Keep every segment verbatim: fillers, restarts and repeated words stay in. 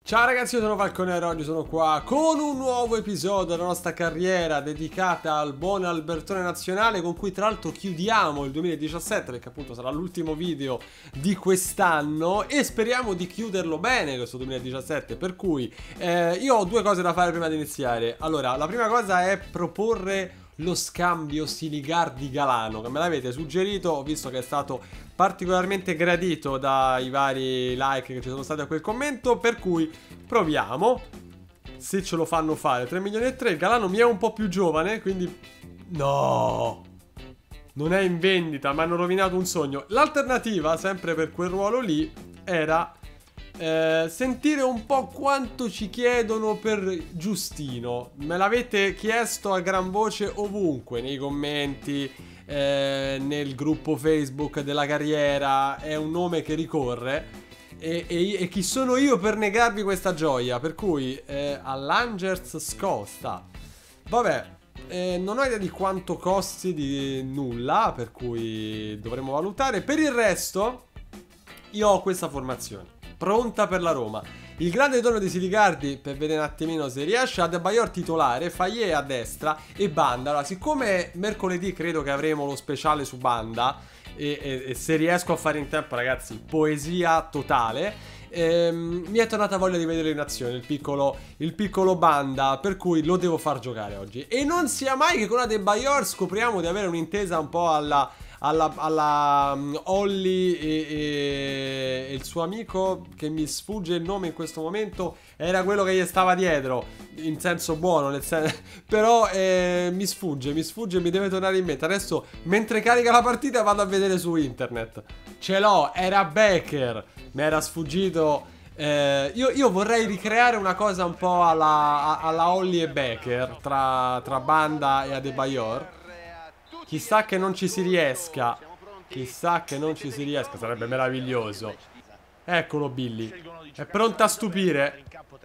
Ciao ragazzi, io sono Falconero, oggi sono qua con un nuovo episodio della nostra carriera dedicata al buon Albertone Nazionale, con cui tra l'altro chiudiamo il duemiladiciassette, perché appunto sarà l'ultimo video di quest'anno e speriamo di chiuderlo bene questo duemiladiciassette, per cui eh, io ho due cose da fare prima di iniziare. Allora, la prima cosa è proporre lo scambio Siligardi-Galano, che me l'avete suggerito, ho visto che è stato particolarmente gradito dai vari like che ci sono stati a quel commento, per cui proviamo se ce lo fanno fare. Tre milioni e tre, il Galano mi è un po' più giovane, quindi no, non è in vendita, mi hanno rovinato un sogno. L'alternativa, sempre per quel ruolo lì, era Eh, sentire un po' quanto ci chiedono per Giustino. Me l'avete chiesto a gran voce ovunque, nei commenti, eh, nel gruppo Facebook della carriera. È un nome che ricorre e, e, e chi sono io per negarvi questa gioia? Per cui eh, all'Angers scosta. Vabbè, eh, non ho idea di quanto costi, di nulla, per cui dovremo valutare. Per il resto io ho questa formazione pronta per la Roma. Il grande ritorno di Siligardi, per vedere un attimino se riesce. Adebayor titolare, Fayet a destra e Banda. Allora, siccome mercoledì credo che avremo lo speciale su Banda e, e, e se riesco a fare in tempo, ragazzi, poesia totale, ehm, mi è tornata voglia di vedere in azione il piccolo, il piccolo Banda, per cui lo devo far giocare oggi. E non sia mai che con Adebayor scopriamo di avere un'intesa un po' alla... Alla, alla um, Olli e, e, e il suo amico, che mi sfugge il nome in questo momento, era quello che gli stava dietro, in senso buono, nel sen però eh, mi sfugge, mi sfugge, mi deve tornare in mente. Adesso, mentre carica la partita, vado a vedere su internet. Ce l'ho, era Becker, mi era sfuggito. Eh, io, io vorrei ricreare una cosa un po' alla, alla Olli e Becker, tra, tra Banda e Adebayor. Chissà che non ci si riesca. Chissà che non ci si riesca. Sarebbe meraviglioso. Eccolo Billy. È pronto a stupire.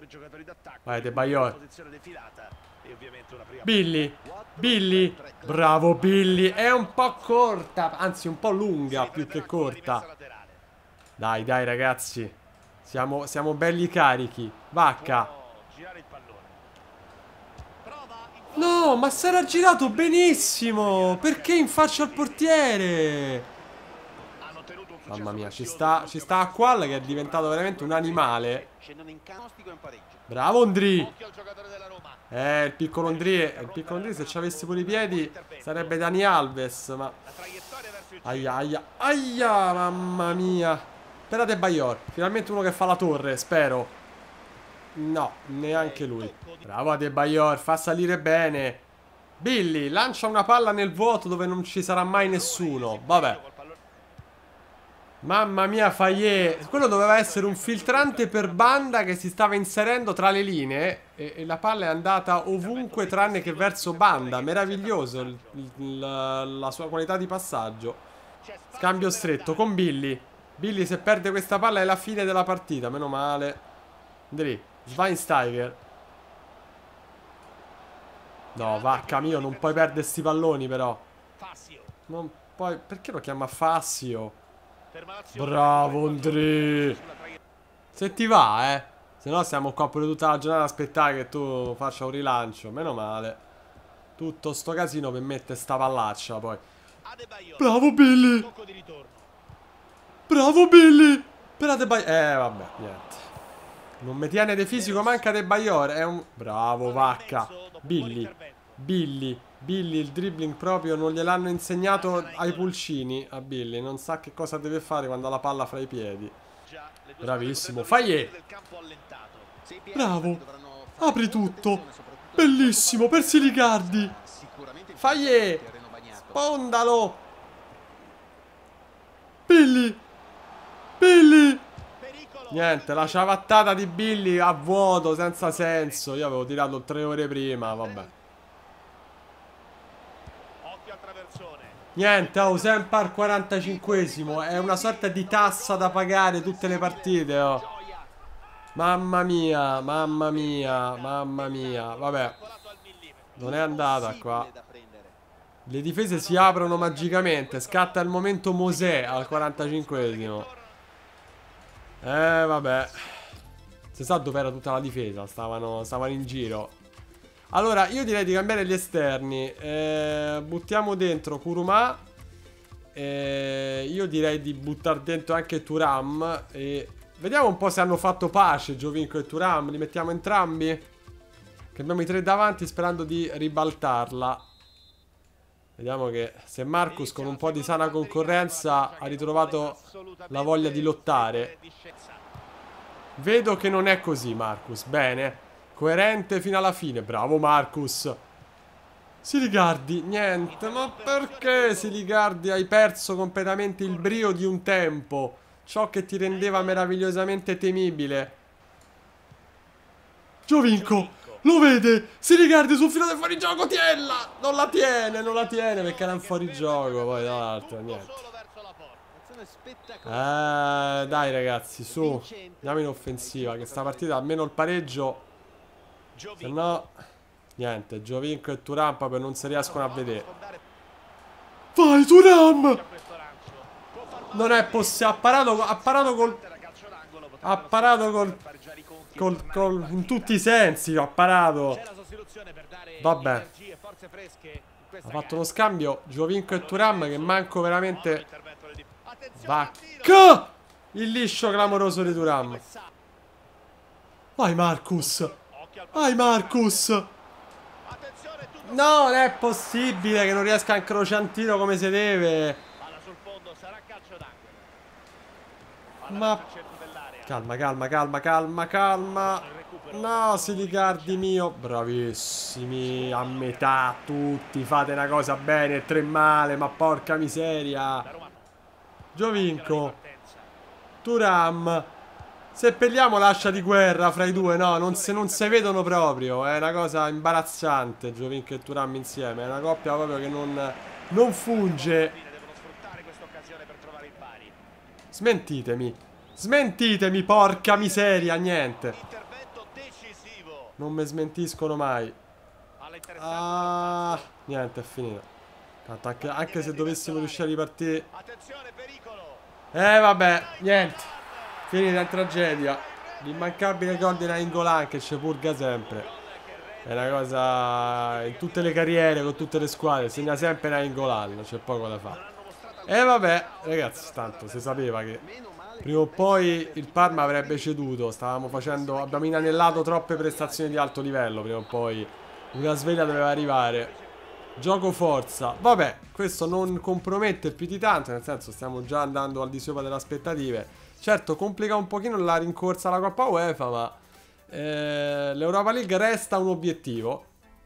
Vai Adebayor. Billy. Billy. Bravo Billy. È un po' corta. Anzi un po' lunga più che corta. Dai dai ragazzi. Siamo, siamo belli carichi. Vacca. No, ma si era girato benissimo. Perché in faccia al portiere? Mamma mia, ci sta, ci sta Aqual che è diventato veramente un animale. Bravo Ondri. Eh, il piccolo Ondri, il piccolo Ondri, se ci avessi pure i piedi sarebbe Dani Alves, ma... Aia, aia, aia, mamma mia. Per Adebayor, finalmente uno che fa la torre, spero. No, neanche lui. Bravo Adebayor, fa salire bene. Billy, lancia una palla nel vuoto dove non ci sarà mai nessuno. Vabbè. Mamma mia, Fayet. Quello doveva essere un filtrante per Banda che si stava inserendo tra le linee e, e la palla è andata ovunque tranne che verso Banda. Meraviglioso il, il, la, la sua qualità di passaggio. Scambio stretto con Billy. Billy, se perde questa palla è la fine della partita. Meno male. Andri. Schweinsteiger. No, vacca mio, non puoi perdere sti palloni però. Non puoi... Perché lo chiama Fassio? Bravo André. Se ti va, eh. Se no stiamo qua per tutta la giornata a aspettare che tu faccia un rilancio. Meno male. Tutto sto casino per mettere sta pallaccia poi. Bravo Billy. Bravo Billy. Per Adebayor. Eh vabbè, niente. Non mi tiene di fisico, manca Adebayor. È un... Bravo, vacca. Billy. Billy. Billy, il dribbling proprio non gliel'hanno insegnato ai pulcini. A Billy, non sa che cosa deve fare quando ha la palla fra i piedi. Bravissimo. Fayet. Bravo. Apri tutto. Bellissimo, per Siligardi. Fayet. Spondalo. Billy. Billy. Niente, la ciabattata di Billy a vuoto, senza senso. Io avevo tirato tre ore prima, vabbè. Niente, oh, sempre al quarantacinquesimo. È una sorta di tassa da pagare tutte le partite, oh. Mamma mia, mamma mia, mamma mia. Vabbè, non è andata qua. Le difese si aprono magicamente. Scatta il momento Mosè al quarantacinquesimo. Eh, vabbè. si sa dove era tutta la difesa, stavano, stavano in giro. Allora, io direi di cambiare gli esterni. eh, Buttiamo dentro Kuruma. eh, Io direi di buttare dentro anche Thuram. E vediamo un po' se hanno fatto pace Giovinco e Thuram. Li mettiamo entrambi. Che abbiamo i tre davanti sperando di ribaltarla. Vediamo che se Marcus con un po' di sana concorrenza ha ritrovato la voglia di lottare. Vedo che non è così Marcus. Bene. Coerente fino alla fine. Bravo Marcus. Siligardi. Niente. Ma perché Siligardi hai perso completamente il brio di un tempo? Ciò che ti rendeva meravigliosamente temibile. Giovinco. Lo vede. Siligardi sul filo del fuorigioco. Tienla. Non la tiene. Non la tiene perché era in fuorigioco. Poi dall'altro. Niente. Eh, dai ragazzi, su. Andiamo in offensiva. Che sta partita almeno il pareggio. Se no, niente. Giovinco e Thuram proprio non si riescono a vedere. Vai Thuram. Non è possibile. Ha parato, ha parato col Ha parato col, col, col in tutti i sensi. Ha parato. Vabbè. Ha fatto uno scambio Giovinco e Thuram che manco veramente. Vacca. Il liscio clamoroso di Thuram. Vai Marcus. Vai Marcus. No, non è possibile che non riesca a incrociare un tiro come si deve. Ma calma, calma, calma, calma, calma. No, Siligardi mio. Bravissimi. A metà tutti. Fate una cosa bene e tre male. Ma porca miseria. Giovinco. Thuram. Seppelliamo l'ascia di guerra fra i due. No, non se non si vedono proprio. È una cosa imbarazzante Giovinco e Thuram insieme. È una coppia proprio che non, non funge. Smentitemi. Smentitemi, porca miseria. Niente. Non mi smentiscono mai. Ah, niente, è finito. Tanto anche, anche se dovessimo riuscire a ripartire. Eh vabbè, niente. Finita in tragedia. L'immancabile gol di Nainggolan che ci purga sempre. È una cosa. In tutte le carriere, con tutte le squadre, segna sempre Nainggolan. C'è poco da fare. E vabbè, ragazzi, tanto si sapeva che prima o poi il Parma avrebbe ceduto. Stavamo facendo. Abbiamo inanellato troppe prestazioni di alto livello. Prima o poi una sveglia doveva arrivare. Gioco forza. Vabbè, questo non compromette più di tanto. Nel senso, stiamo già andando al di sopra delle aspettative. Certo, complica un pochino la rincorsa alla Coppa UEFA, ma eh, l'Europa League resta un obiettivo.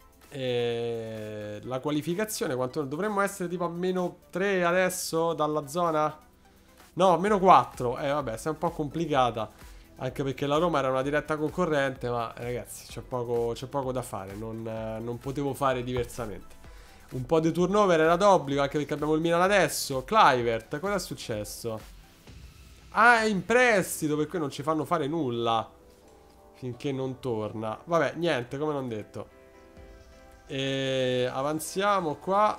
E la qualificazione, quanto dovremmo essere tipo a meno tre adesso dalla zona? No, a meno quattro. Eh vabbè, è un po' complicata. Anche perché la Roma era una diretta concorrente, ma ragazzi, c'è poco, c'è poco da fare. Non, eh, non potevo fare diversamente. Un po' di turnover era d'obbligo, anche perché abbiamo il Milan adesso. Kluivert, cosa è successo? Ah, è in prestito, per cui non ci fanno fare nulla finché non torna. Vabbè, niente, come non detto. E avanziamo qua.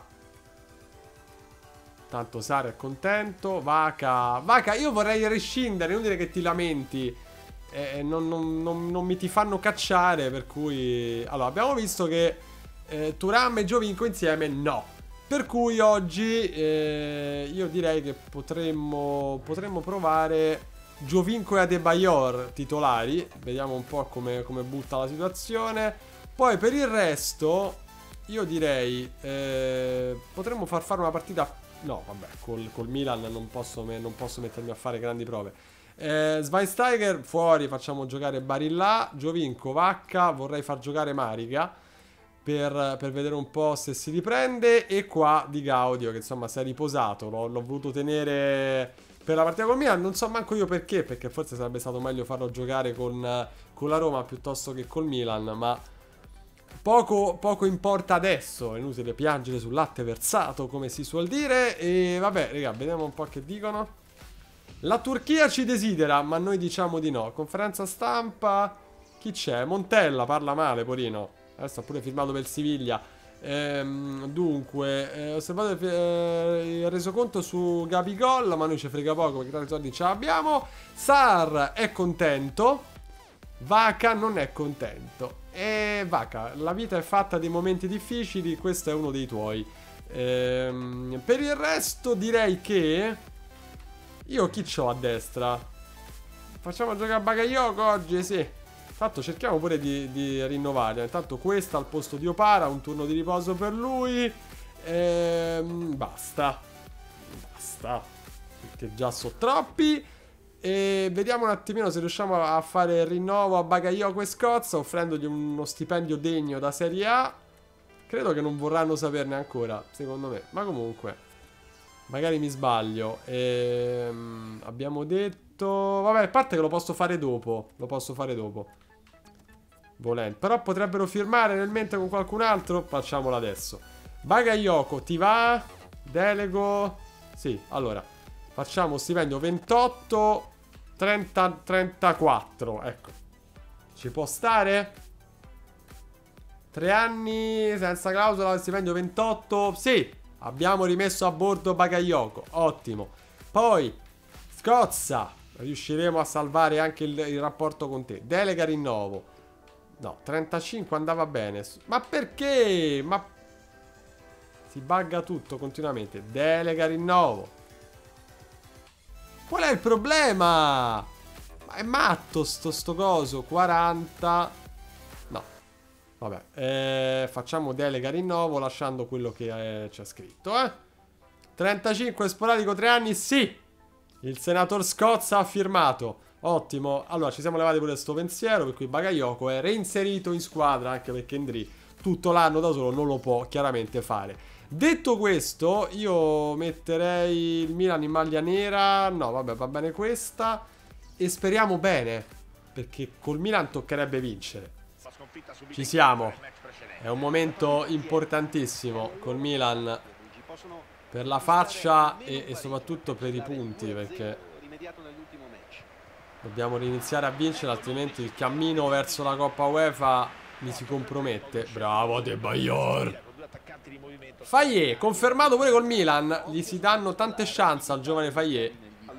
Tanto Sara è contento. Vaca, Vaca, io vorrei rescindere. Non dire che ti lamenti. eh, non, non, non, non mi ti fanno cacciare. Per cui allora, abbiamo visto che eh, Thuram e Giovinco insieme no. Per cui oggi eh, io direi che potremmo, potremmo provare Giovinco e Adebayor titolari. Vediamo un po' come, come butta la situazione. Poi per il resto io direi eh, potremmo far fare una partita. No vabbè, col, col Milan non posso, non posso mettermi a fare grandi prove. eh, Schweinsteiger fuori, facciamo giocare Barilla. Giovinco, Vacca, vorrei far giocare Mariga Per, per vedere un po' se si riprende. E qua Di Gaudio che insomma si è riposato. L'ho voluto tenere per la partita col Milan. Non so manco io perché. Perché forse sarebbe stato meglio farlo giocare con, con la Roma piuttosto che col Milan. Ma poco, poco importa adesso. È inutile piangere sul latte versato, come si suol dire. E vabbè raga, vediamo un po' che dicono. La Turchia ci desidera, ma noi diciamo di no. Conferenza stampa. Chi c'è? Montella parla male, porino. Adesso ha pure firmato per il Siviglia. ehm, Dunque eh, osservate eh, il resoconto su Gabigol, ma noi ci frega poco perché tanti soldi ce l'abbiamo. Sar è contento. Vaca non è contento. E Vaca, la vita è fatta di momenti difficili, questo è uno dei tuoi. Ehm, per il resto direi che io chi c'ho a destra? Facciamo giocare a Bakayoko oggi, sì. Infatti cerchiamo pure di, di rinnovare. Intanto questa al posto di Opara, un turno di riposo per lui. Ehm, basta. Basta. Perché già so troppi. E vediamo un attimino se riusciamo a fare il rinnovo a Bakayoko e Scozza, offrendogli uno stipendio degno da Serie A. Credo che non vorranno saperne ancora, secondo me. Ma comunque, magari mi sbaglio. Ehm, abbiamo detto... Vabbè, a parte che lo posso fare dopo. Lo posso fare dopo. Volendo. Però potrebbero firmare nel mentre con qualcun altro. Facciamolo adesso. Bakayoko, ti va? Delego. Sì, allora. Facciamo stipendio ventotto, trenta, trentaquattro. Ecco. Ci può stare? Tre anni senza clausola, stipendio ventotto. Sì, abbiamo rimesso a bordo Bakayoko. Ottimo. Poi, Scozza. Riusciremo a salvare anche il, il rapporto con te. Delega rinnovo. No, trentacinque andava bene. Ma perché? Ma... Si bugga tutto continuamente. Delega rinnovo. Qual è il problema? Ma è matto sto, sto coso. quaranta. No. Vabbè. Eh, facciamo delega rinnovo lasciando quello che eh, c'è scritto, eh. trentacinque sporadico tre anni, sì. Il senator Scozza ha firmato. Ottimo. Allora ci siamo levati pure sto pensiero, per cui Bakayoko è reinserito in squadra, anche perché Ndri tutto l'anno da solo non lo può chiaramente fare. Detto questo, io metterei il Milan in maglia nera. No, vabbè, va bene questa. E speriamo bene, perché col Milan toccherebbe vincere. Ci siamo. È un momento importantissimo col Milan, per la faccia e, e soprattutto per i punti, perché dobbiamo riniziare a vincere, altrimenti il cammino verso la Coppa UEFA mi si compromette. Bravo De Bayor. Fayet, confermato pure col Milan. Gli si danno tante chance al giovane Fayet.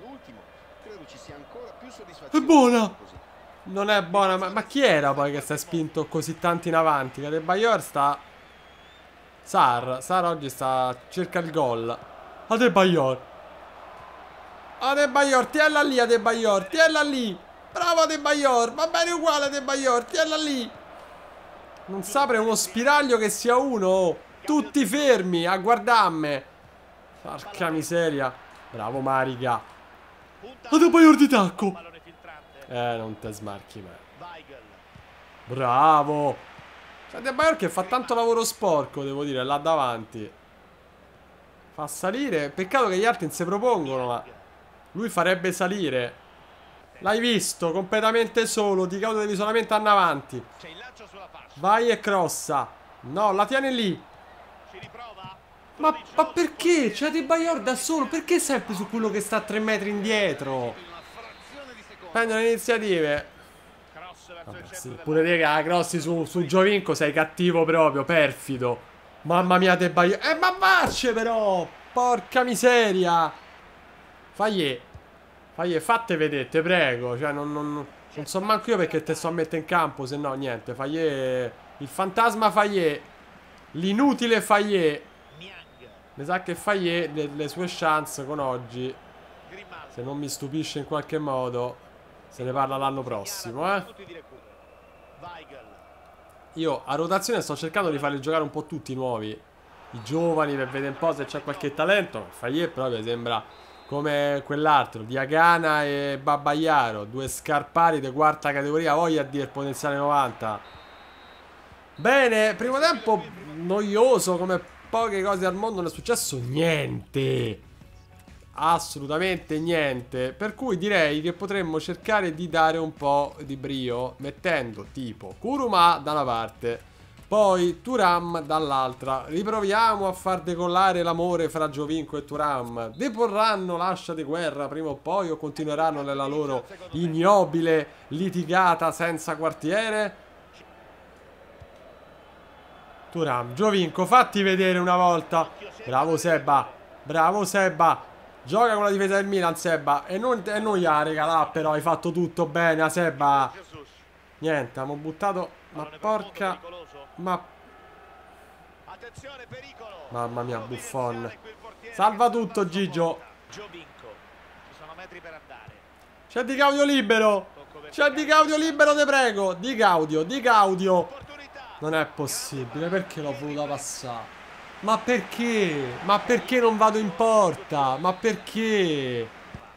È buona. Non è buona, ma, ma chi era poi che si è spinto così tanto in avanti? Che De Bayor sta... Sar, Sar oggi sta... cerca il gol. A De Bayor. A De Bayor, tiella lì a De Bayor, tiella lì. Bravo De Bayor, va bene uguale a De Bayor, tiella lì. Non sapere uno spiraglio che sia uno. Tutti fermi a guardarmi. Porca miseria. Bravo Mariga. A De Bayor di tacco. Eh, non te smarchi mai. Bravo. C'è De Bayor che fa tanto lavoro sporco, devo dire, là davanti. Fa salire. Peccato che gli altri non si propongono, ma lui farebbe salire. L'hai visto, completamente solo. Di causa dell'isolamento andando avanti. Vai e crossa. No, la tiene lì. Ma, ma perché? C'è De Bayor da solo. Perché sempre su quello che sta a tre metri indietro? Prendono le iniziative. Vabbè, sì, pure te che la crossi su, su Giovinco sei cattivo proprio, perfido. Mamma mia De Bayor. Eh ma marce però. Porca miseria. Fagli. Fagli, fatte vedete, prego. Cioè non, non, non so manco io perché te sto a mettere in campo. Se no niente. Fagli. Il fantasma Fagli. L'inutile Fagli. Mi sa che Fagli le, le sue chance con oggi, se non mi stupisce in qualche modo, se ne parla l'anno prossimo, eh. Io a rotazione sto cercando di farli giocare un po' tutti nuovi, i giovani, per vedere un po' se c'è qualche talento. Fagli proprio sembra come quell'altro, Diagana e Babbaiaro, due scarpari di quarta categoria, voglia a dire il potenziale novanta. Bene, primo tempo noioso come poche cose al mondo, non è successo niente. Assolutamente niente. Per cui direi che potremmo cercare di dare un po' di brio, mettendo tipo Kuruma da una parte, poi Thuram dall'altra. Riproviamo a far decollare l'amore fra Giovinco e Thuram. Deporranno l'ascia di guerra prima o poi, o continueranno nella loro ignobile litigata senza quartiere? Thuram, Giovinco, fatti vedere una volta. Bravo Seba. Bravo Seba. Gioca con la difesa del Milan, Seba. E non, e non gli ha regalato, però hai fatto tutto bene, Seba. Niente, abbiamo buttato. Ma porca. Ma. Mamma mia, Buffon. Salva tutto, Gigio. C'è Di Gaudio libero. C'è Di Gaudio libero, te prego. Di Gaudio, Di Gaudio. Non è possibile, perché l'ho voluta passare? Ma perché? Ma perché non vado in porta? Ma perché?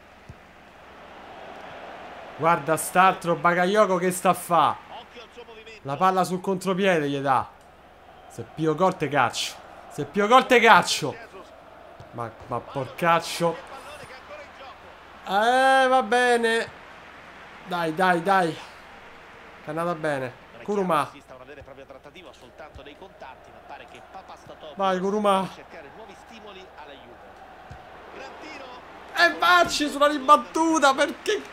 Guarda st'altro Bakayoko che sta a fa. La palla sul contropiede gli dà. Se pio gol te caccio. Se pio gol te caccio. Ma, ma porcaccio. Eh, va bene. Dai, dai, dai. È andata bene. Kuruma. Vai, Kuruma. E vacci sulla ribattuta, perché...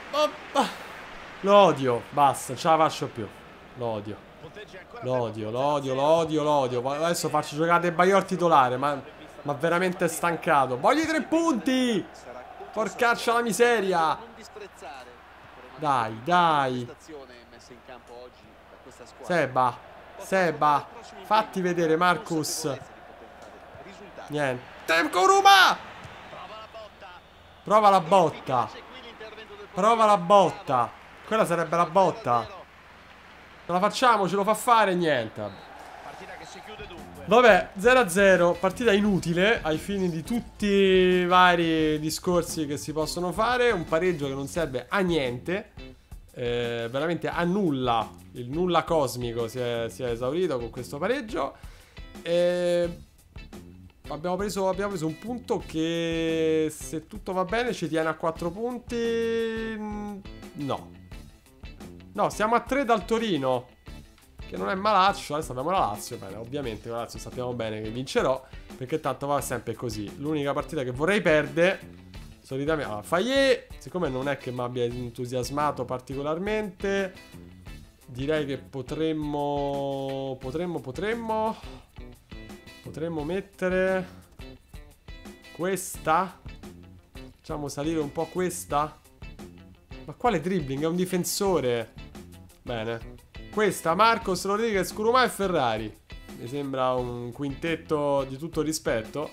Lo odio, basta, non ce la faccio più. Lo odio. Lo odio, lo odio, lo odio, lo odio. Adesso faccio giocare De Bayor titolare, ma, ma veramente stancato. Voglio i tre punti! Porcaccia la miseria! Dai, dai. Seba, Seba, fatti vedere, Marcus. Niente. Kuruma! Prova la botta. Prova la botta. Quella sarebbe la botta. Ce la facciamo, ce lo fa fare, niente. Vabbè, zero a zero, partita inutile ai fini di tutti i vari discorsi che si possono fare. Un pareggio che non serve a niente, eh, veramente a nulla. Il nulla cosmico si è, si è esaurito con questo pareggio. E abbiamo preso, abbiamo preso un punto che, se tutto va bene, ci tiene a quattro punti. No. No, siamo a tre dal Torino, che non è malaccio. Adesso abbiamo la Lazio. Bene, ovviamente la Lazio sappiamo bene che vincerò, perché tanto va sempre così. L'unica partita che vorrei perdere solitamente, allora, Fayet, siccome non è che mi abbia entusiasmato particolarmente, direi che potremmo Potremmo, potremmo Potremmo mettere questa. Facciamo salire un po' questa. Ma quale dribbling? È un difensore. Bene. Questa, Marcos, Rodriguez, Kuruma e Ferrari. Mi sembra un quintetto di tutto rispetto,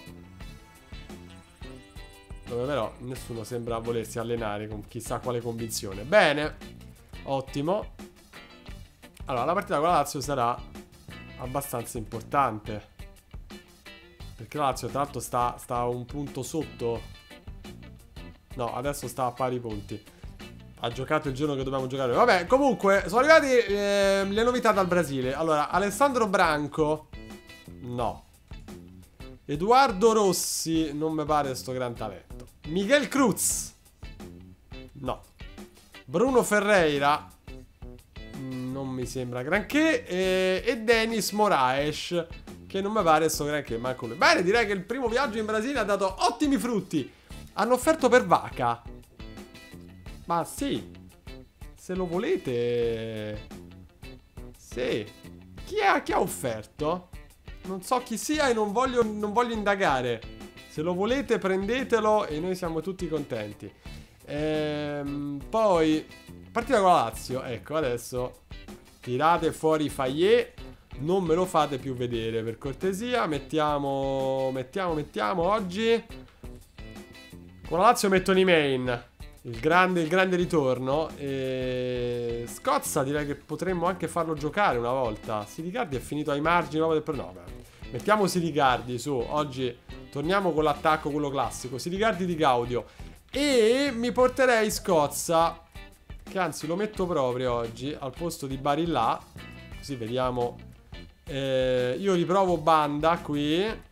dove però nessuno sembra volersi allenare con chissà quale convinzione. Bene. Ottimo. Allora, la partita con la Lazio sarà abbastanza importante, perché la Lazio tra l'altro sta, sta a un punto sotto. No, adesso sta a pari punti. Ha giocato il giorno che dobbiamo giocare. Vabbè, comunque, sono arrivati eh, le novità dal Brasile. Allora, Alessandro Branco. No. Edoardo Rossi. Non mi pare sto gran talento. Miguel Cruz. No. Bruno Ferreira. Non mi sembra granché. E, e Denis Moraes, che non mi pare sto granché. Manco lui. Bene, direi che il primo viaggio in Brasile ha dato ottimi frutti. Hanno offerto per Vaca. Ma sì, se lo volete. Sì. Chi ha, chi ha offerto? Non so chi sia e non voglio, non voglio indagare. Se lo volete prendetelo e noi siamo tutti contenti. Ehm, poi partita con la Lazio. Ecco, adesso tirate fuori Fayet. Non me lo fate più vedere, per cortesia. Mettiamo, mettiamo, mettiamo oggi con la Lazio metto Nimain. Il grande, il grande ritorno. E Scozza direi che potremmo anche farlo giocare una volta. Silicardi è finito ai margini proprio del... No, beh. Mettiamo Silicardi su. Oggi torniamo con l'attacco, quello classico. Silicardi di Gaudio. E mi porterei Scozza, che anzi lo metto proprio oggi al posto di Barilla. Così vediamo. eh, Io riprovo Banda qui.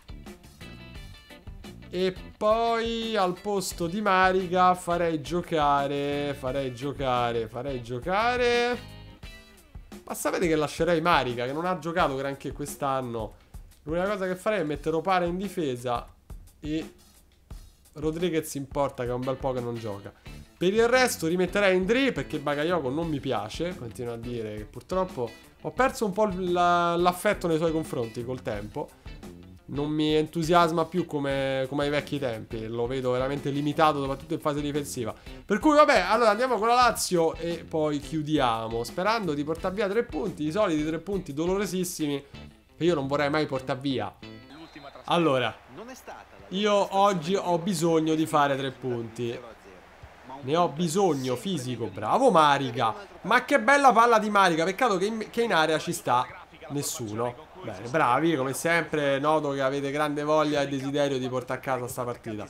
E poi al posto di Mariga farei giocare, farei giocare, farei giocare. Ma sapete che lascerei Mariga, che non ha giocato granché quest'anno. L'unica cosa che farei è mettere Opara in difesa e Rodriguez in porta, che è un bel po' che non gioca. Per il resto rimetterei Indri, perché Bakayoko non mi piace. Continuo a dire che purtroppo ho perso un po' l'affetto nei suoi confronti col tempo. non mi entusiasma più come, come ai vecchi tempi. Lo vedo veramente limitato, soprattutto in fase difensiva. Per cui vabbè, allora andiamo con la Lazio e poi chiudiamo, sperando di portare via tre punti, i soliti tre punti dolorosissimi che io non vorrei mai portare via. Allora, io oggi ho bisogno di fare tre punti. Ne ho bisogno fisico. Bravo Mariga. Ma che bella palla di Mariga. Peccato che in, che in area ci sta nessuno. Bene, bravi, come sempre. Noto che avete grande voglia e desiderio di portare a casa sta partita.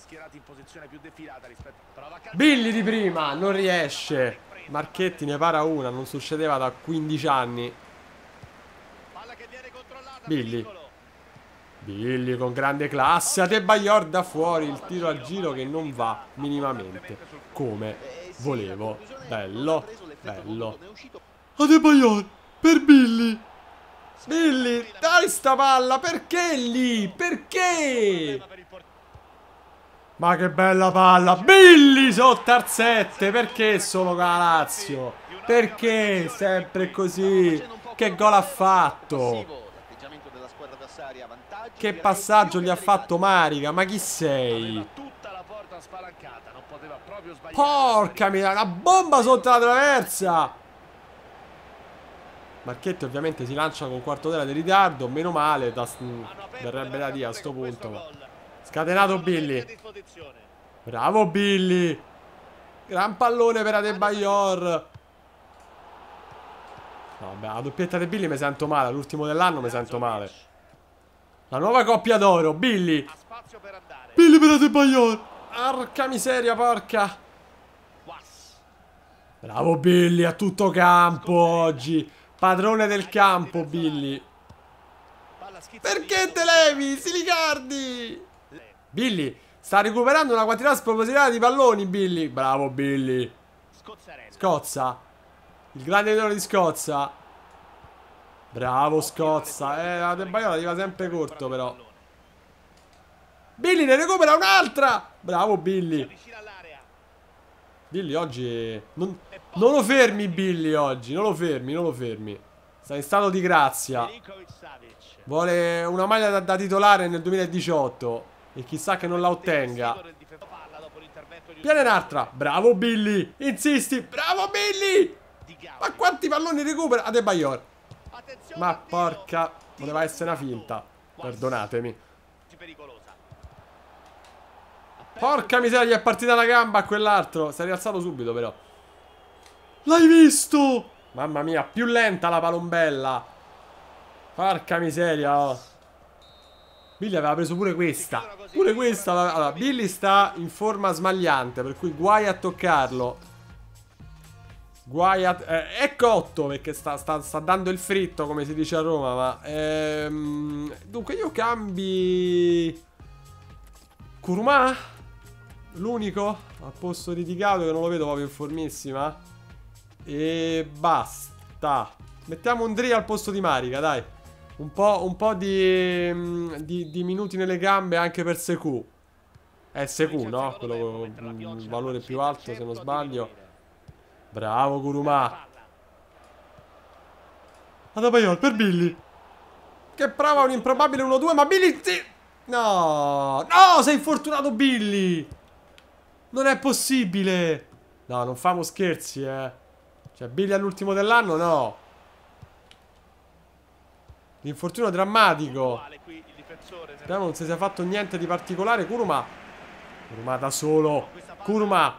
Billy di prima, non riesce. Marchetti ne para una, non succedeva da quindici anni. Billy. Billy con grande classe. Adebayor da fuori, il tiro al giro che non va minimamente come volevo. Bello, bello. Adebayor per Billy. Billy, dai sta palla, perché lì? Perché? Ma che bella palla. Billy sotto al sette. Perché solo con la Lazio? Perché sempre così? Che gol ha fatto? Che passaggio gli ha fatto Mariga? Ma chi sei? Porca miseria, una bomba sotto la traversa. Marchetti ovviamente si lancia con un quarto d'ora di ritardo. Meno male, da, verrebbe da dire a sto punto. Scatenato Billy. Bravo Billy. Gran pallone per Adebayor. No, vabbè, la doppietta di Billy mi sento male. L'ultimo dell'anno mi sento male. La nuova coppia d'oro, Billy. Billy per Adebayor. Porca miseria, porca. Bravo Billy, a tutto campo oggi. Padrone del campo, Billy. Perché te levi, Silicardi? Billy, sta recuperando una quantità spropositata di palloni, Billy. Bravo Billy. Scozza. Il grande idolo di Scozza. Bravo Scozza. Eh, la Adebayor arriva sempre corto però. Billy ne recupera un'altra. Bravo Billy. Billy oggi non, non lo fermi Billy oggi. Non lo fermi, non lo fermi. Sta in stato di grazia. Vuole una maglia da, da titolare nel duemiladiciotto. E chissà che non la ottenga. Viene un'altra. Bravo Billy. Insisti. Bravo Billy. Ma quanti palloni recupera Adebayor? Ma porca. Voleva essere una finta. Perdonatemi. Porca miseria, gli è partita la gamba a quell'altro. Si è rialzato subito però. L'hai visto? Mamma mia, più lenta la palombella. Porca miseria, oh. Billy aveva preso pure questa. Pure questa. Allora, Billy sta in forma smagliante, per cui guai a toccarlo. Guai a... Eh, è cotto perché sta, sta, sta dando il fritto, come si dice a Roma. Ma ehm, dunque io cambi Kuruma, l'unico al posto di Ticato, che non lo vedo proprio in formissima. E basta. Mettiamo un Dri al posto di Mariga, dai. Un po', un po' di, di, di minuti nelle gambe anche per Sekou. È Sekou, no? Quello con il valore più alto, se non sbaglio. Bravo Kuruma. Adebayor per Billy, che prova un improbabile uno due. Ma Billy... No, no, sei infortunato Billy. Non è possibile. No, non famo scherzi, eh. Cioè, Billy all'ultimo dell'anno, no. L'infortunio drammatico. Speriamo non si sia fatto niente di particolare. Kuruma. Kuruma da solo. Kuruma.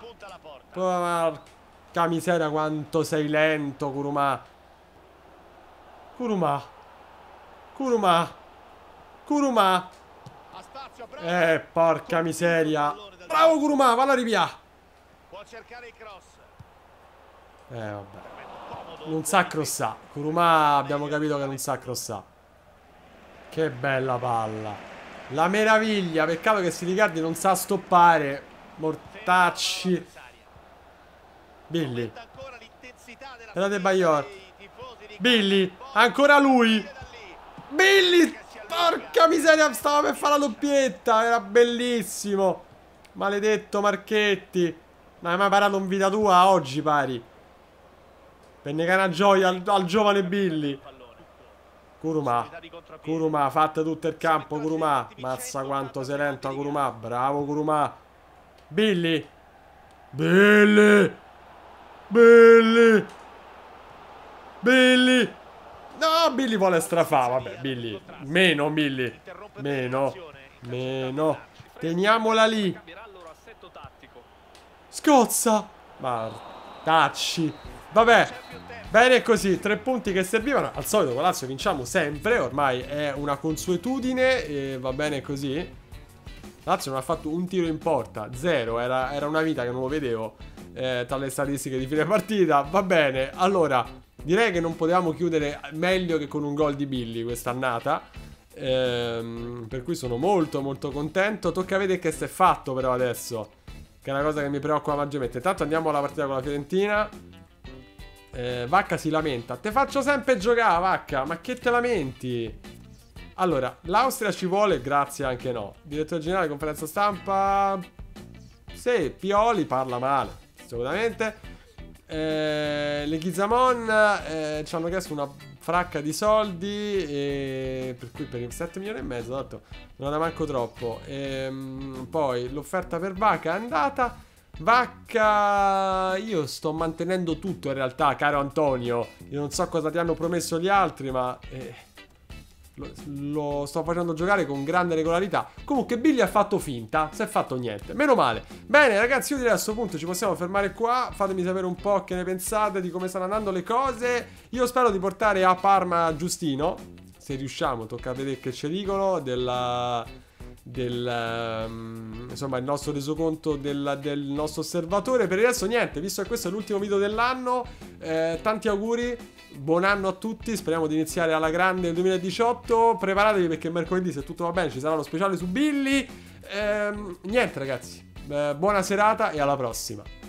Porca miseria quanto sei lento, Kuruma. Kuruma. Kuruma. Kuruma. Eh, porca miseria. Bravo Kuruma, valla rivia. Eh, vabbè. Non sa crossà. Kuruma abbiamo capito che non sa crossà. Che bella palla. La meraviglia. Peccato che Silicardi non sa stoppare. Mortacci. Billy. Per Adebayor. Billy. Ancora lui. Billy. Porca miseria. Stava per fare la doppietta. Era bellissimo. Maledetto Marchetti. Non hai mai parato in vita tua oggi, pari. Per negare una gioia al, al giovane Billy. Kuruma. Kuruma, fatte tutto il campo, Kuruma. Mazza quanto sei lento Kuruma. Bravo Kuruma. Billy. Billy. Billy. Billy. No, Billy vuole strafare. Vabbè, Billy. Meno, Billy. Meno. Meno. Teniamola lì. Scozza. Martacci. Vabbè. Bene così. Tre punti che servivano. Al solito con Lazio vinciamo sempre. Ormai è una consuetudine. E va bene così. Lazio non ha fatto un tiro in porta. Zero. Era, era una vita che non lo vedevo. Eh, tra le statistiche di fine partita. Va bene. Allora... direi che non potevamo chiudere meglio che con un gol di Billy quest'annata. Ehm, per cui sono molto molto contento. Tocca vedere che si è fatto però adesso, che è una cosa che mi preoccupa maggiormente. Intanto andiamo alla partita con la Fiorentina. eh, Vacca si lamenta. Te faccio sempre giocare, Vacca. Ma che te lamenti? Allora, l'Austria ci vuole, grazie anche no. Direttore generale, conferenza stampa. Sì, Pioli parla male, assolutamente. Eh, le Ghizamon eh, ci hanno chiesto una fracca di soldi, e per cui per i sette milioni e mezzo, tanto non era manco troppo. E, poi l'offerta per Vacca è andata. Vacca, io sto mantenendo tutto in realtà, caro Antonio. Io non so cosa ti hanno promesso gli altri, ma eh, lo, lo sto facendo giocare con grande regolarità. Comunque Billy ha fatto finta, si è fatto niente, meno male. Bene ragazzi, io direi a questo punto ci possiamo fermare qua. Fatemi sapere un po' che ne pensate, di come stanno andando le cose. Io spero di portare a Parma Giustino, se riusciamo. Tocca vedere che ci dicono della... del um, insomma il nostro resoconto del, del nostro osservatore. Per adesso niente, visto che questo è l'ultimo video dell'anno, eh, tanti auguri, buon anno a tutti. Speriamo di iniziare alla grande nel duemiladiciotto. Preparatevi perché mercoledì, se tutto va bene, ci sarà lo speciale su Billy. eh, niente ragazzi, eh, buona serata e alla prossima.